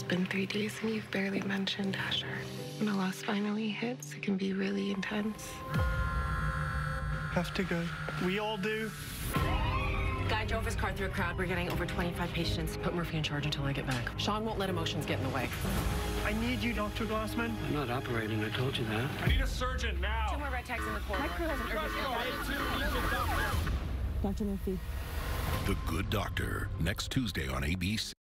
been 3 days and you've barely mentioned Asher. When a loss finally hits, it can be really intense. Have to go. We all do. Guy drove his car through a crowd. We're getting over 25 patients. Put Murphy in charge until I get back. Sean won't let emotions get in the way. I need you, Dr. Glassman. I'm not operating, I told you that. I need a surgeon now. 2 more red tags in the corridor. My crew has an urgent. Dr. Murphy. The Good Doctor, next Tuesday on ABC.